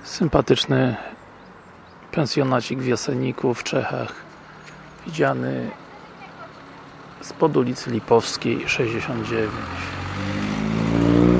Sympatyczny pensjonacik w Jaseniku w Czechach, widziany spod ulicy Lipowskiej 69.